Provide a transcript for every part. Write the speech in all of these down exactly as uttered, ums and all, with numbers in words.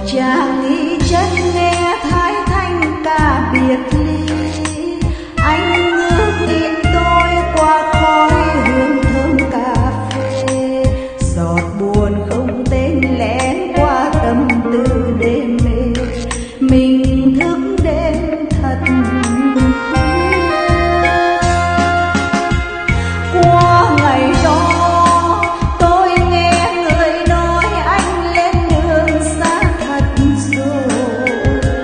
chàng ý chất nghe thái thanh ca biệt ly. Anh ước điện tôi qua khói hương thơm cà phê, giọt buồn không tên lén qua tâm tư đêm mê. Mình thức đêm thật khuya, qua ngày đó tôi nghe người nói anh lên đường xa thật rồi.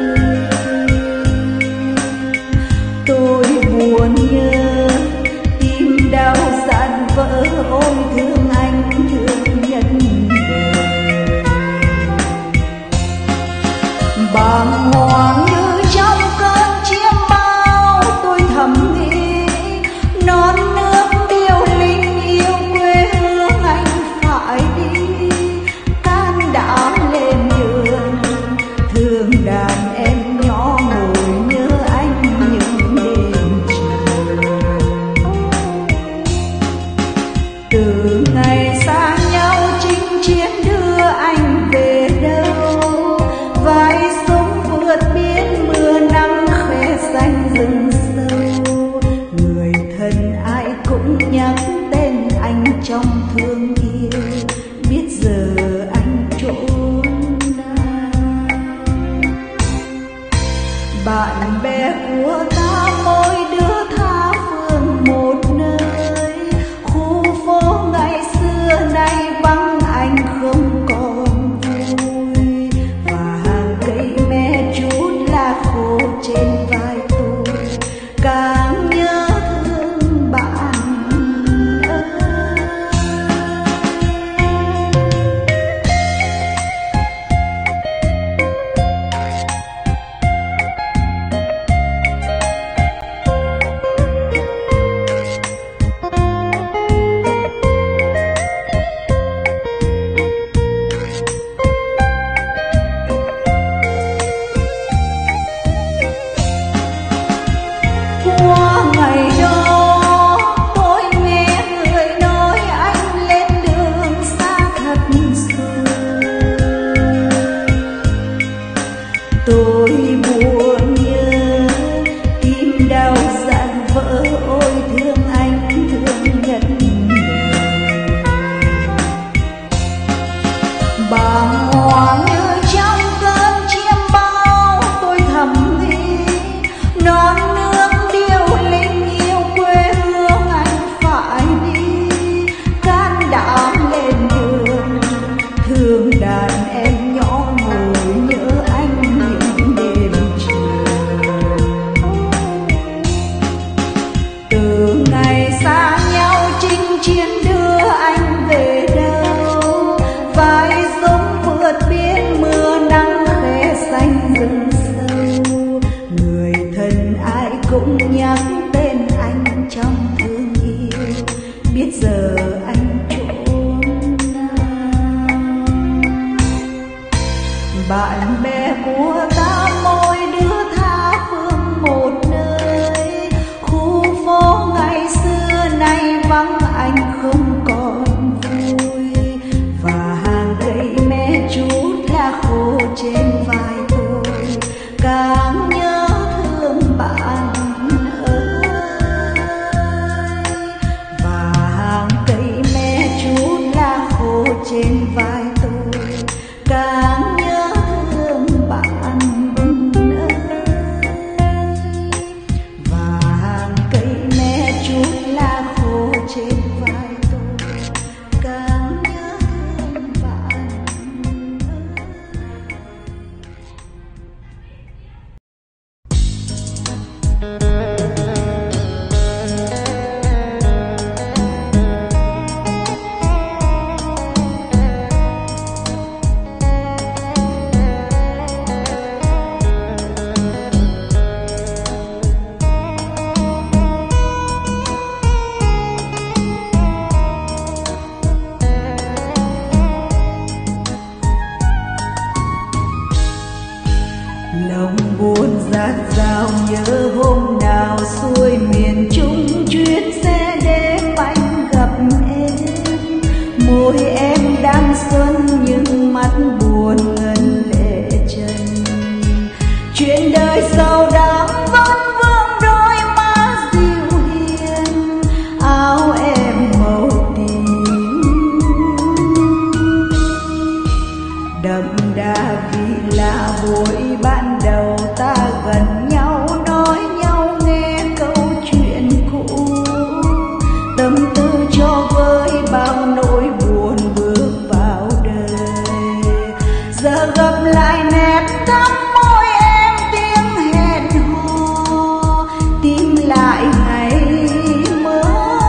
đà vì là buổi ban đầu ta gần nhau, nói nhau nghe câu chuyện cũ, tâm tư cho với bao nỗi buồn bước vào đời. Giờ gặp lại nét thắm môi em, tiếng hẹn hò, tìm lại ngày mơ.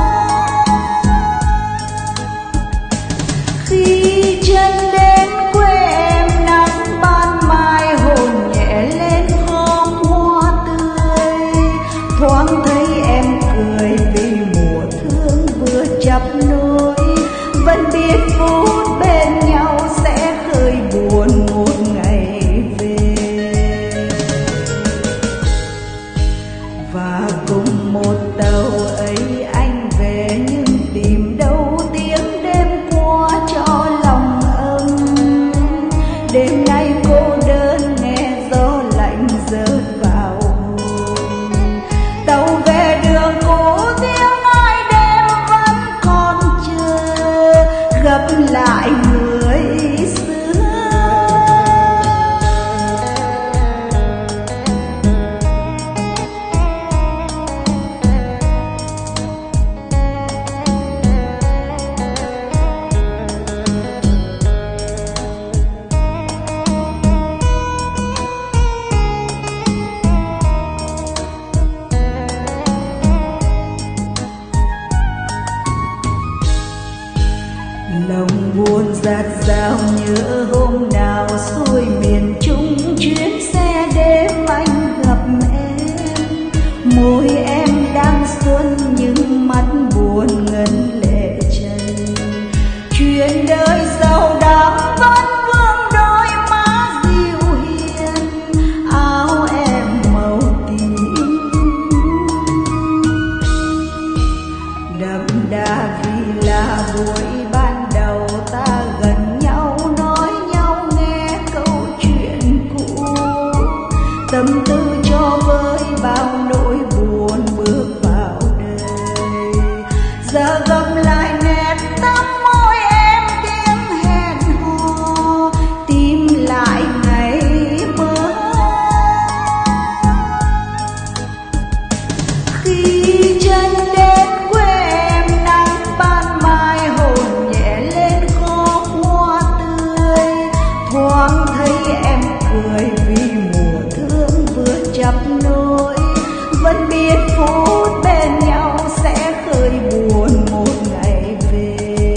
Khi chân đến quê em, nắng ban mai hồn nhẹ lên khóm hoa tươi, thoáng thấy em cười vì mùa thương vừa chắp nối. Vẫn biết phút bên nhau sẽ khơi buồn một ngày về, và cùng một tàu ấy anh về, nhưng tìm đâu tiếng đêm qua cho lòng ấm. Đêm nay cô đơn nghe gió lạnh rớt vào hồn, tàu về đường cũ tiếng ai đêm vẫn còn chờ, gặp lại người xưa. Lòng buồn dạt dào nhớ hôm nào xuôi miền Trung, chuyến xe đêm anh gặp em. Môi em đang xuân nhưng mắt buồn ngân lệ trần, chuyện đời giàu đắm vẫn vương đôi má dịu hiền, áo em màu tím đậm đà vì là buổi ban đầu ta gần nhau, nói nhau nghe câu chuyện cũ, tâm tư cho với bao nỗi buồn bước vào đời. Giờ gặp lại nét thắm môi em, tiếng hẹn hò, tìm lại ngày mơ. Khi chân đến quê em, nắng ban mai hồn nhẹ lên khóm hoa tươi, thoáng thấy em cười vì mùa thương vừa chắp nối. Vẫn biết phút bên nhau sẽ khơi buồn một ngày về,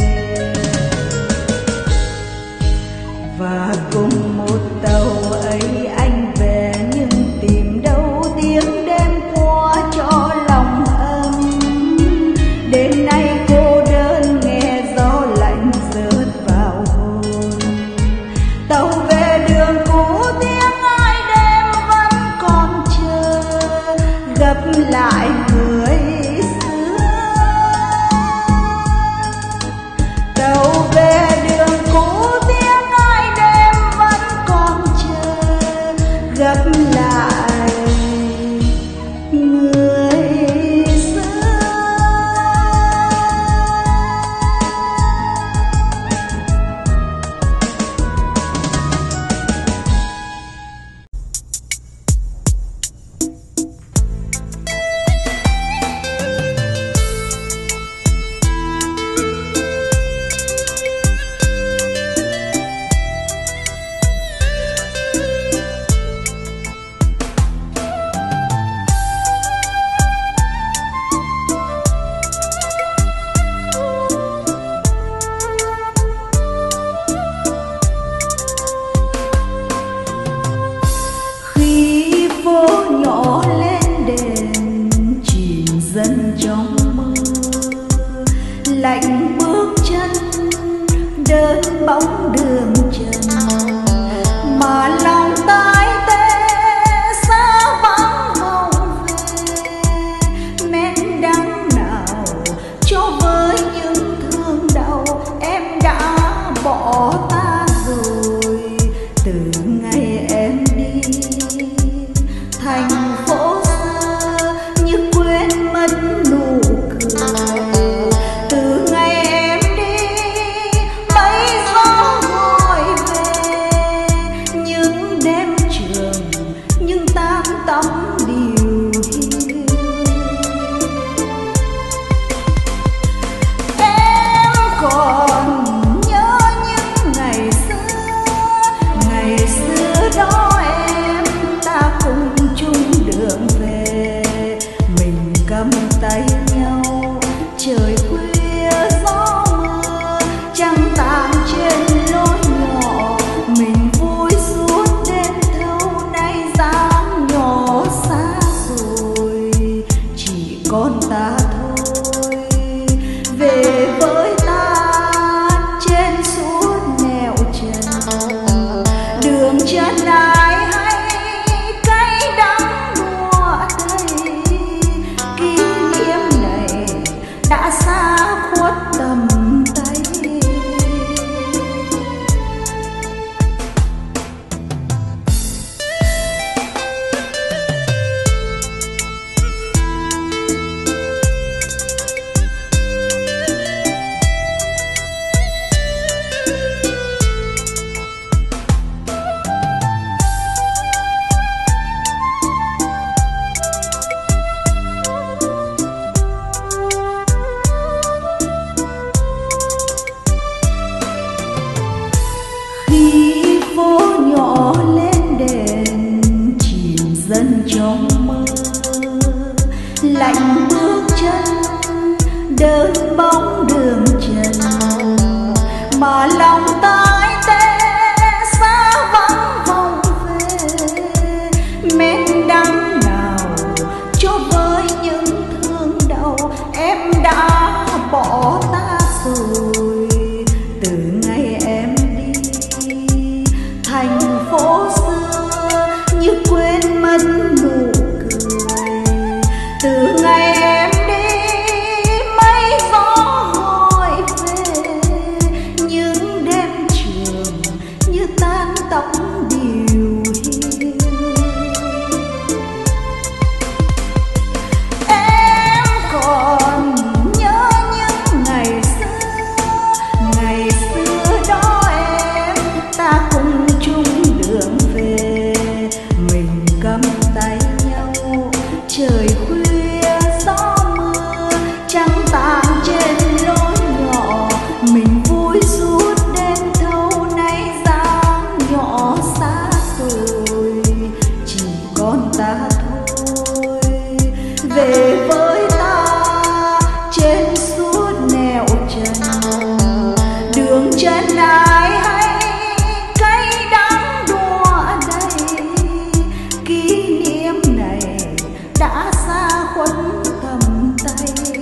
và cùng một tàu ấy anh về, nhưng tìm đâu tiếng đêm qua cho lòng ấm. Đêm nay cô đơn nghe gió lạnh rớt vào hồn, tàu về đường cũ tiếng ai đêm vẫn còn chờ, gặp lại người xưa. Tàu về đường cũ tiếng ai đêm vẫn còn chờ, gặp lại người xưa. Khi phố nhỏ lên đèn chìm dần trong mơ, lạnh bước chân đơn bóng đường trần, mà lòng tái tê xa vắng vòng về. Men đắng nào cho với những thương đau, em đã bỏ ta rồi từ ngày em đi. Thành phố xa như quên mất nụ cười, từ ngày em đi mấy gió gọi về. trong mơ, lạnh bước chân đơn bóng đường trần, mà lòng tái tê xa vắng vòng về. Men đắng nào cho với những thương đau, em đã bỏ ta rồi từ ngày em đi. Thành phố xưa như quên mất nụ cười, từ ngày em đi mây gió gọi về. Những đêm trường như tan tóc điều hiu. Em còn nhớ những ngày xưa, ngày xưa đó em ta cùng chung đường về. Mình cầm tay nhau trời khuya gió mưa, trăng tàn trên lối nhỏ. Mình vui suốt đêm thâu, nay dáng nhỏ xa rồi chỉ còn ta thôi. Về với ta trên suốt nẻo trần, đường chân ai hay cay đắng đùa đầy. Kỷ niệm này đã xa khuất tầm tay,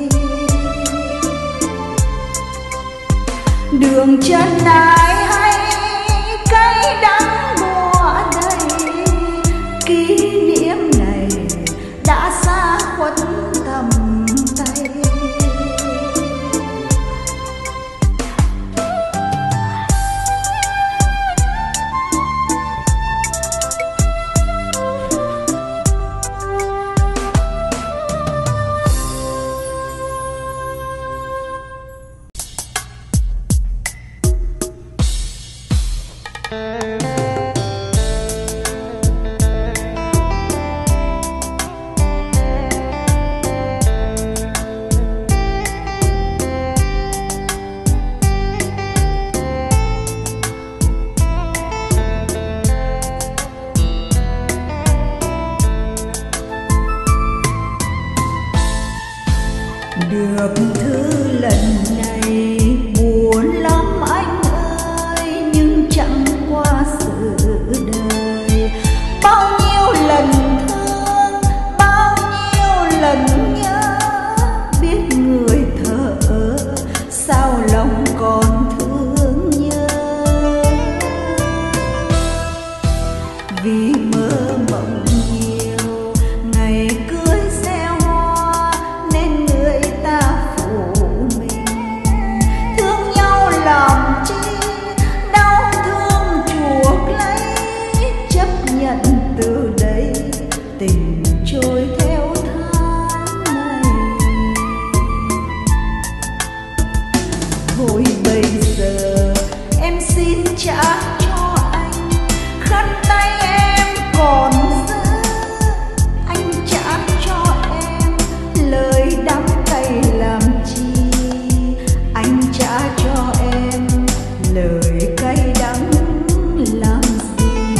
đường chân ai hay cay đắng đùa đầy. Kỷ niệm này đã xa khuất tầm tay. Được thư lần này buồn lắm anh ơi, nhưng chẳng qua sự đời. Bao nhiêu lần thương, bao nhiêu lần nhớ, biết người thở sao lòng còn thương nhớ. Vì mơ mộng nhiều ngày cưới xe hoa nên người ta phụ mình. Thương nhau làm chi đau thương chuộc lấy, chấp nhận từ đây tình trôi theo tháng ngày. Thôi bây giờ em xin trả cho anh khăn tay em còn giữ. Anh trả cho em lời đắng cay làm chi, anh trả cho em lời cay đắng làm gì.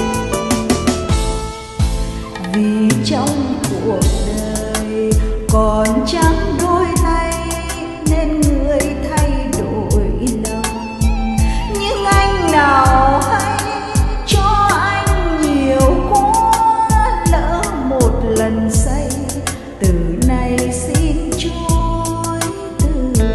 Vì trong cuộc đời còn chẳng đôi tay nên người thay đổi lòng. Nhưng anh nào hay cho anh nhiều quá, lỡ một lần say từ nay xin chối từ.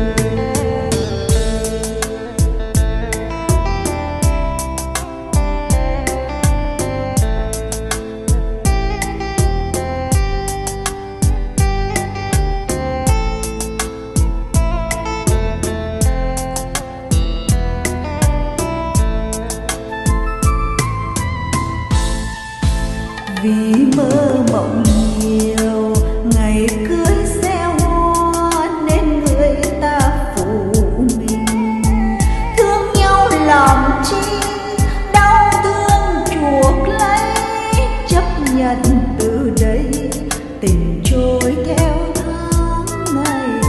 Vì mơ mộng nhiều ngày cưới xe hoa nên người ta phụ mình. Thương nhau làm chi đau thương chuộc lấy, chấp nhận từ đây tình trôi theo tháng ngày.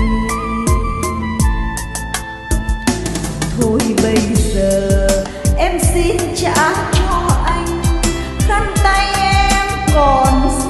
Thôi bây giờ em xin trả cho anh khăn tay em còn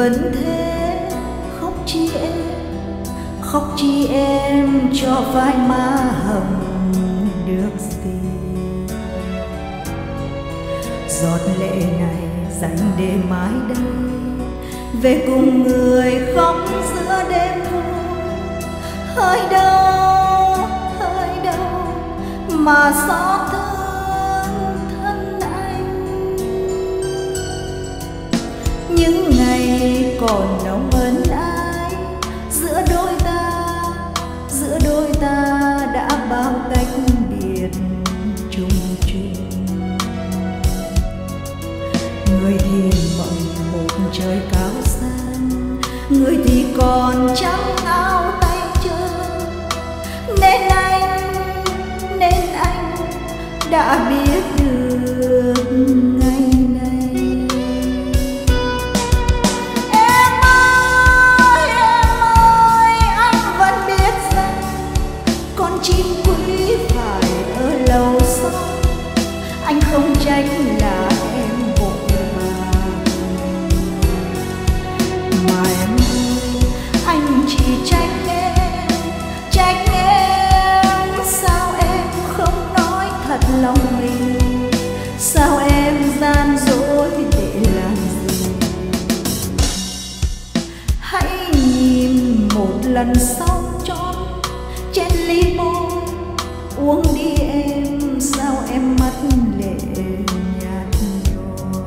vẫn thế, khóc chi em, khóc chi em cho vai má hồng được gì. Giọt lệ này dành để mãi đây, về cùng người khóc giữa đêm vui. Hơi đâu, hơi đâu mà xót thương thân anh. Những ngày còn nồng ân ái, giữa đôi ta, giữa đôi ta đã bao cách biệt chung chung. Người thì mộng một trời cao sang, người thì còn trắng áo tay trơn. Nên anh, nên anh đã biết được ngày này. Em ơi, em ơi, anh vẫn biết rằng con chim quý phải ở lâu xót. Anh không tránh là em vội vàng, mà em ơi, anh chỉ trách em, trách em. Sao em không nói thật lòng mình, sao em gian dối để làm gì. Hãy nhìn một lần sau chót trên ly môi, uống đi em, sao em mắt lệ nhạt nhòa.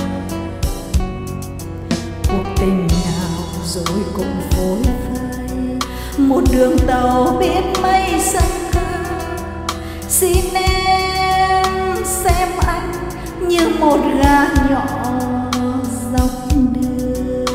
Cuộc tình nào rồi cũng phôi phai, một đường tàu biết mây xanh ca. Xin em xem anh như một gà nhỏ dọc đường.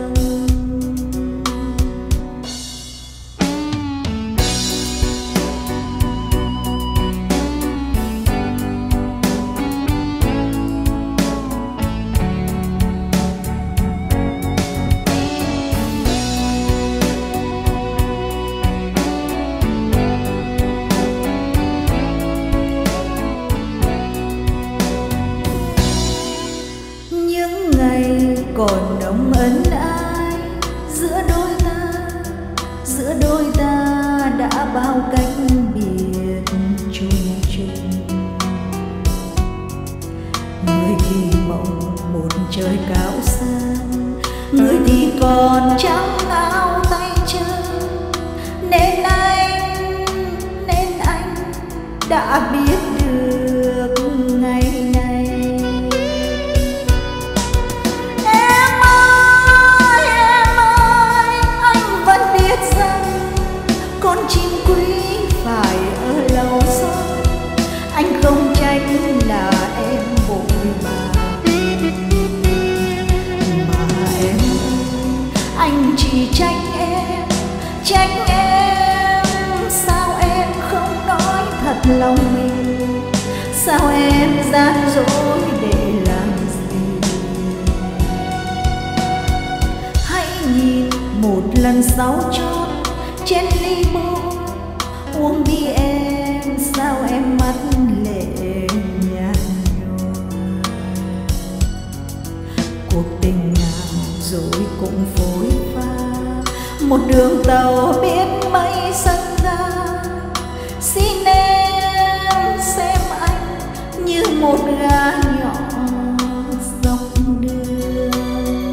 Còn nồng ân ái, giữa đôi ta, giữa đôi ta đã bao cách biệt chung chung. Người thì mộng một trời cao sang, người thì còn trắng áo tay chân. Nên anh, nên anh đã biết được ngày này. Con chim quý phải ở lâu xót, anh không trách là em vội vàng, mà em, anh chỉ trách em, trách em. Sao em không nói thật lòng mình, sao em gian dối để làm gì. Hãy nhìn một lần sau chót trên ly môi, uống đi em, sao em mắt lệ nhạt nhòa. Cuộc tình nào rồi cũng phôi pha, một đường tàu biết mây xanh ra. Xin em xem anh như một gà nhỏ dọc đường.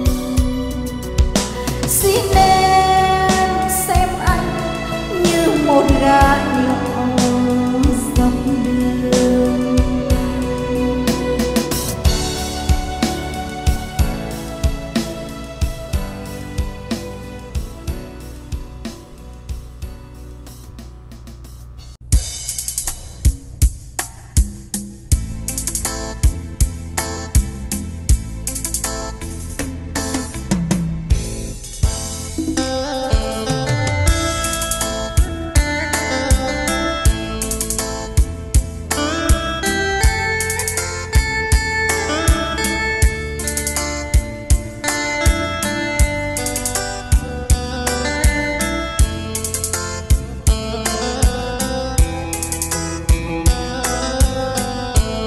Xin em xem anh như một gà nhỏ dọc đường.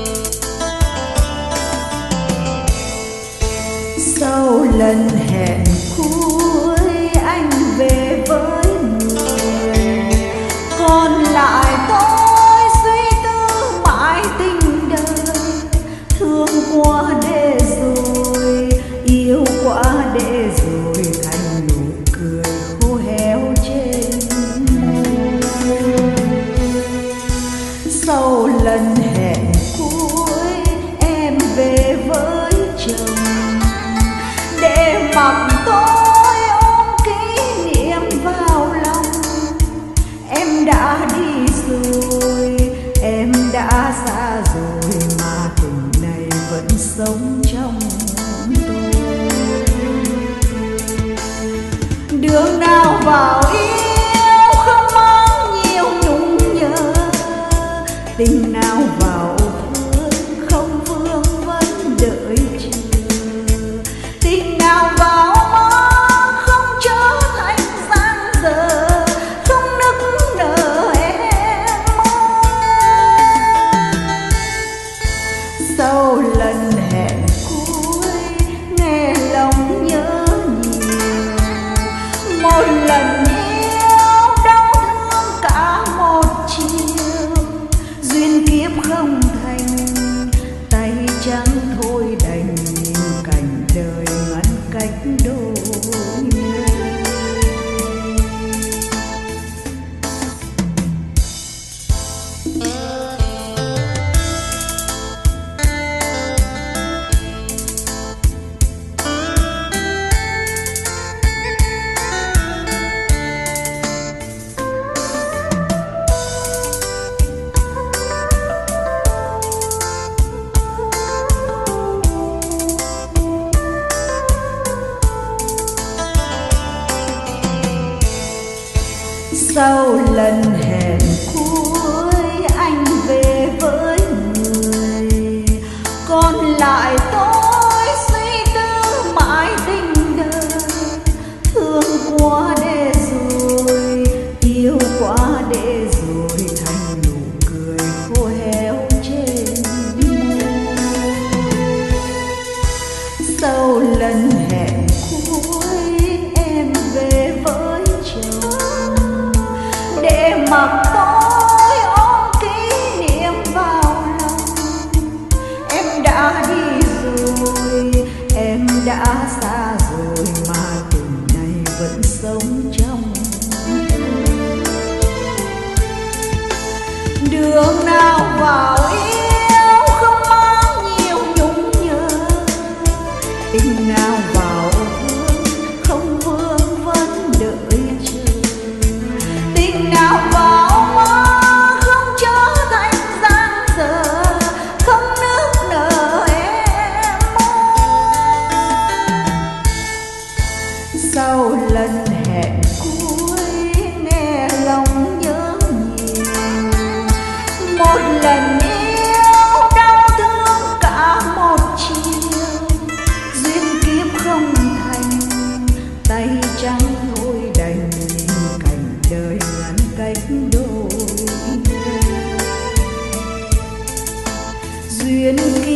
lần hẹn Sau lần hẹn cuối em về với chồng để mặc tôi ôm kỷ niệm vào lòng. Em đã đi rồi, em đã xa rồi, mà tình này vẫn sống trong tôi. Đường nào vào yêu không mang nhiều nhung nhớ, tình nào vào thương không vương vấn đợi chờ, tình nào vào mơ không trở thành giang dở, không nức nở em ơi. Sau lần hẹn cuối nghe lòng nhớ nhiều, một lần yêu đau thương cả một chiều, duyên kiếp không thành, tay trắng thôi đành nhìn cảnh đời ngăn cách đôi nơi. Sau lần hẹn cuối anh về với người, còn lại tôi suy tư mãi tình đời. Thương quá để rồi, yêu quá để rồi, thành nụ cười khô héo trên môi. Sau lần hẹn cuối em về với chồng để mặc tôi ôm kỷ niệm vào lòng. Em đã đi rồi, em đã xa rồi, mà tình này vẫn sống trong tôi. Đường nào vào yêu không mang nhiều nhung nhớ, tình nào vào thương không vương vấn đợi chờ, tình nào vào mơ không trở thành giang dở, không nức nở em ơi. Sau lần hẹn cuối nghe lòng nhớ nhiều, một lần yêu đau thương cả một chiều, duyên kiếp không thành, tay trắng thôi đành nhìn cảnh đời ngăn cách đôi nơi. Duyên